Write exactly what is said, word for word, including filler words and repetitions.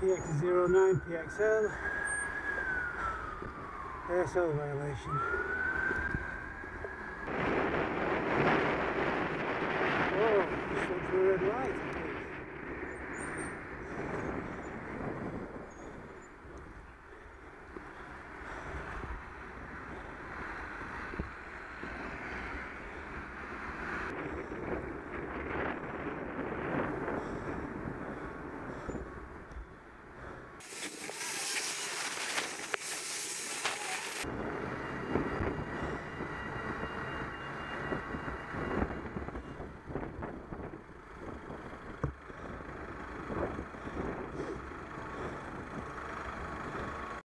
P X zero nine P X L, A S L violation. Oh, just went through a red light.